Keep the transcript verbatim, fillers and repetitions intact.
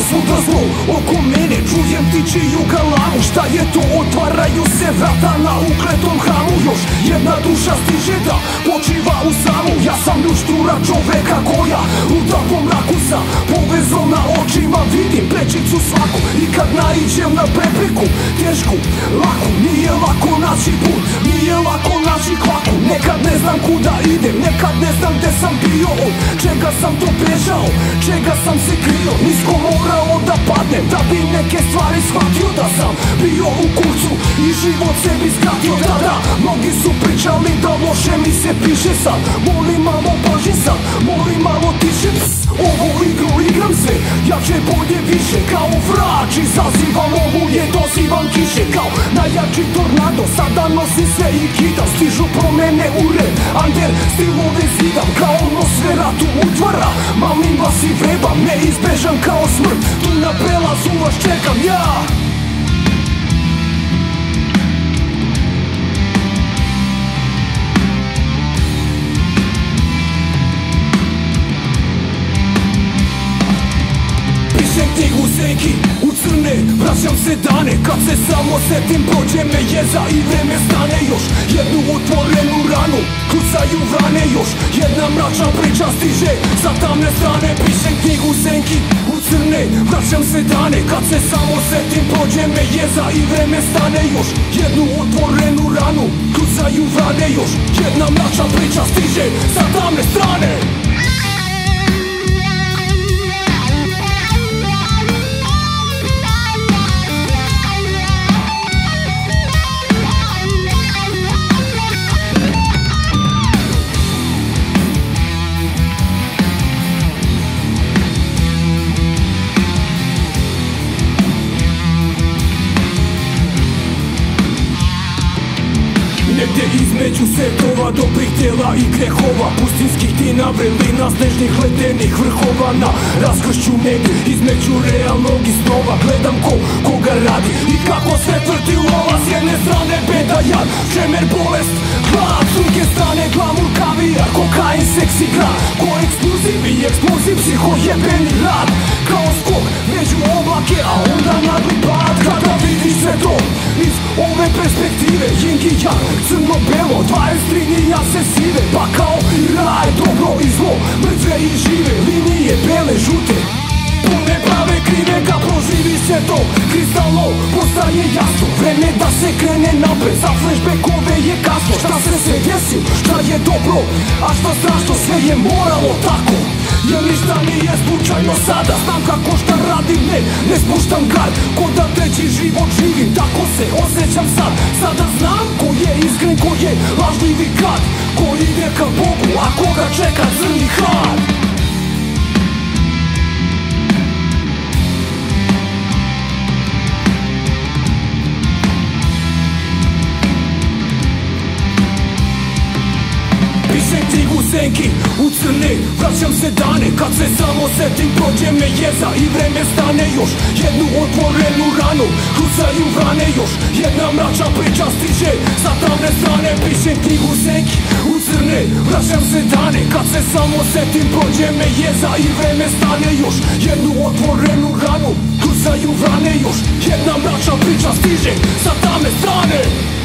svuda zlo oko mene, čujem tičiju galamu. Šta je to? Otvaraju se vrata na ukletom hramu. Još jedna duša stiže da počiva u samu. Ja sam ljuštura čoveka koja u takvom mraku sa povezom na očima vidim prečicu svaku. I kad naiđem na prepreku tešku, laku, nije lako naći put, nije lako naći kvaku. Nekad ne znam kuda idem, nekad ne znam gde sam bio, od čega sam to bežao, čega sam se krio. Nisko morao da padnem da bi neke stvari shvatio, da sam bio u kurcu i život sebi skratio. Da, da, mnogi su pričali da loše mi se piše sad. Molim malo pažnje sad, molim malo tiše. Pss, ovu igru igram se jače, bolje, više. Kao vrač izazivam oluje, dozivam kiše. Kao najjači tornado sada nosim sve i kidam. Stižu promene u red, under stilove zidam. Kao nosferatu utvara, mamim vas i vrebam. Neizbežan kao smrt, tu na prelazu vas čekam ja. Pišem knjigu senki u crne, vraćam se dane. Kad se samo setim prođe me jeza i vreme stane. Još jednu otvorenu ranu kucaju vrane. Još jedna mračna priča stiže sa tamne strane. Pišem knjigu senki u crne, vraćam se dane. Kad se samo setim prođe me jeza i vreme stane. Još jednu otvorenu ranu kucaju vrane. Još jedna mračna priča stiže sa tamne strane. Negdje između svetova, dobrih tijela i grehova, pustinskih dina, vrelina, snežnih ledenih vrhova. Na raskršću negdje između realnog i snova gledam ko koga radi i kako sve tvrti lova. S jedne strane beda, jad, čemer, bolest, glad, s druge strane glamur, kavijar, kokain, seks, igra. Ko eksploziv i eksploziv, psihojebeni rad. Kao skok među oblake, a onda nagli pad. Kada vidiš sve to iz ove perspektive, yin i yang, crno-belo, dvadeset tri nijanse sive. Pa kao i raj, dobro i zlo, mrtve i žive, linije bele, žute, pune prave, krive. Kad proživi se to kristalno, postaje jasno. Vreme da se krene napred, za flashbackove je kasno. Šta se sve desilo, šta je dobro, a šta strašno, sve je moralo tako. Jer ništa nije slučajno sada. Znam kako šta radim, ne, ne spuštam gard. Ko da treći život živim, tako se osjećam sad. Sada znam ko je iskren, ko je lažljivi kad, ko ide ka Bogu, a koga čeka crni had. Pišem knjigu senki u crne, vraćam se dane. Kad se samo setim prođe me jeza i vreme stane. Još jednu otvorenu ranu kucaju vrane. Još jedna mračna priča stiže sa tamne strane. Pišem knjigu senki u crne, vraćam se dane. Kad se samo setim prođe me jeza i vreme stane. Još jednu otvorenu ranu kucaju vrane. Još jedna mračna priča stiže sa tamne strane.